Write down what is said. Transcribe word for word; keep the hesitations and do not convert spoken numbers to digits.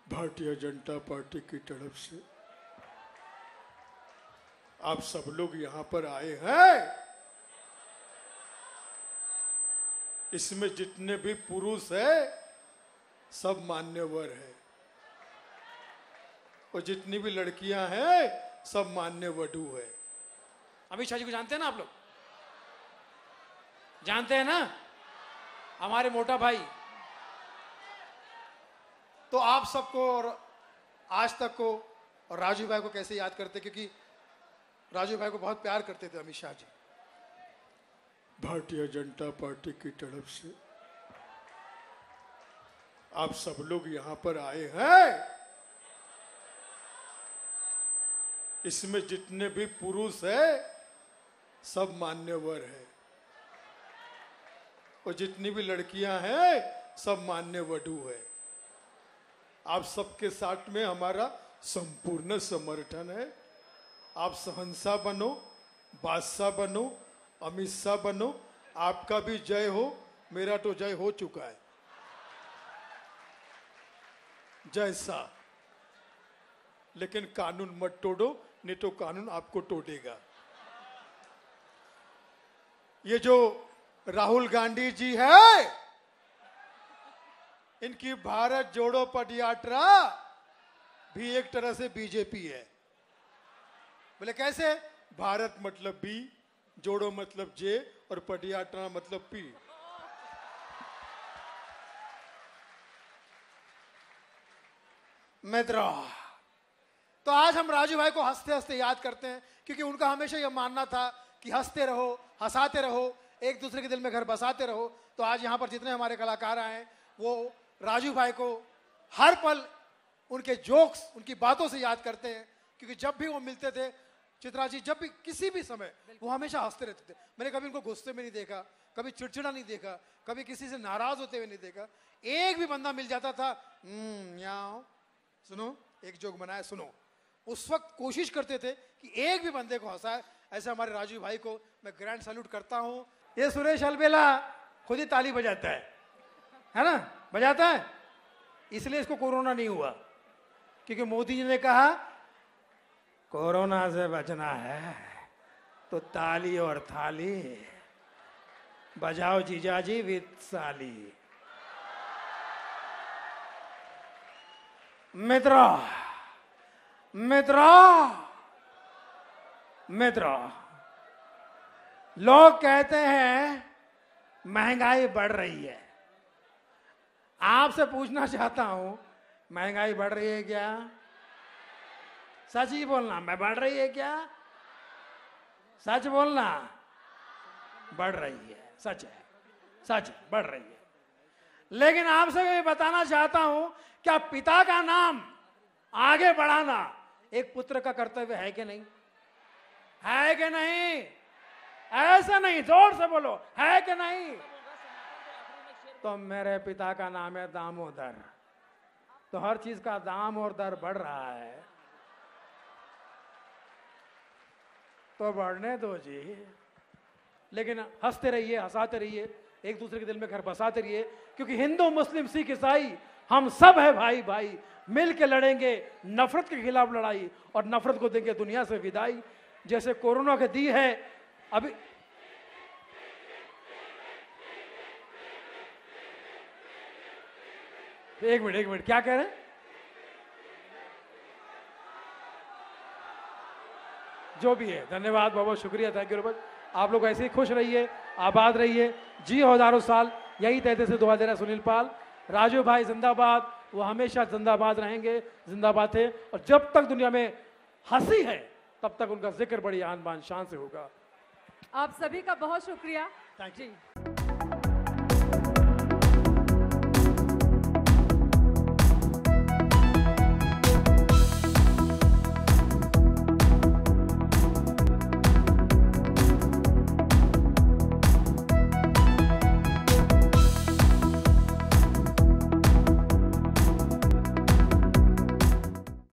Bharatiya Janata party की तरफ से आप सब लोग यहां पर आए हैं। इसमें जितने भी पुरुष हैं सब मान्यवर हैं और जितनी भी लड़कियां हैं सब मान्य वधू है। अमित शाह जी को जानते हैं ना आप लोग? जानते हैं ना हमारे मोटा भाई। तो आप सबको और आज तक को और राजू भाई को कैसे याद करते, क्योंकि राजू भाई को बहुत प्यार करते थे अमित शाह जी। भारतीय जनता पार्टी की तरफ से आप सब लोग यहां पर आए हैं। इसमें जितने भी पुरुष हैं सब मान्यवर हैं और जितनी भी लड़कियां हैं सब मान्य वधू है। आप सबके साथ में हमारा संपूर्ण समर्थन है। आप सहंसा बनो, बादशाह बनो, अमित शाह बनो, आपका भी जय हो, मेरा तो जय हो चुका है। जय शाह। लेकिन कानून मत तोड़ो, नहीं तो कानून आपको तोड़ेगा। ये जो राहुल गांधी जी है, इनकी भारत जोड़ो पदयात्रा भी एक तरह से बीजेपी है। बोले कैसे? भारत मतलब बी, जोड़ो मतलब जे और पदयात्रा मतलब पी। मित्रों, तो आज हम राजू भाई को हंसते हंसते याद करते हैं, क्योंकि उनका हमेशा यह मानना था कि हंसते रहो, हंसाते रहो, एक दूसरे के दिल में घर बसाते रहो। तो आज यहाँ पर जितने हमारे कलाकार आए वो राजू भाई को हर पल उनके जोक्स, उनकी बातों से याद करते हैं, क्योंकि जब भी वो मिलते थे चित्रा जी, जब भी किसी भी समय वो हमेशा हंसते रहते थे। मैंने कभी उनको गुस्से में नहीं देखा, कभी चिड़चिड़ा नहीं देखा, कभी किसी से नाराज होते हुए नहीं देखा। एक भी बंदा मिल जाता था, हम्म सुनो एक जोक बनाया, सुनो। उस वक्त कोशिश करते थे कि एक भी बंदे को हंसाए। ऐसे हमारे राजू भाई को मैं ग्रैंड सैल्यूट करता हूं। ये सुरेश अलबेला खुद ही ताली बजाता है, है ना, बजाता है। इसलिए इसको कोरोना नहीं हुआ, क्योंकि मोदी जी ने कहा कोरोना से बचना है तो ताली और थाली बजाओ जीजाजी विद साली। मित्रों मित्रों मित्रों लोग कहते हैं महंगाई बढ़ रही है। आपसे पूछना चाहता हूं, महंगाई बढ़ रही है क्या? सच ही बोलना, मैं बढ़ रही है क्या? सच बोलना, बढ़ रही है, सच है, सच बढ़ रही है। लेकिन आपसे मैं बताना चाहता हूं, क्या पिता का नाम आगे बढ़ाना एक पुत्र का कर्तव्य है कि नहीं? है कि नहीं? ऐसा नहीं, जोर से बोलो, है कि नहीं? तो मेरे पिता का नाम है दामोदर। तो हर चीज का दाम और दर बढ़ रहा है, तो बढ़ने दो जी। लेकिन हंसते रहिए, हंसाते रहिए, एक दूसरे के दिल में घर बसाते रहिए, क्योंकि हिंदू मुस्लिम सिख ईसाई हम सब है भाई भाई। मिल के लड़ेंगे नफरत के खिलाफ लड़ाई और नफरत को देंगे दुनिया से विदाई। जैसे कोरोना के दी है अभी। एक मिनट एक मिनट क्या कह रहे हैं? जो भी है, धन्यवाद, बहुत बहुत शुक्रिया, थैंक यू। आप लोग ऐसे ही खुश रहिए, आबाद रहिए, जी हजारों साल। यही कहते से दुआ दे रहा सुनील पाल। राजू भाई जिंदाबाद, वो हमेशा जिंदाबाद रहेंगे, जिंदाबाद थे। और जब तक दुनिया में हंसी है तब तक उनका जिक्र बड़ी आन बान शान से होगा। आप सभी का बहुत शुक्रिया। Thank you.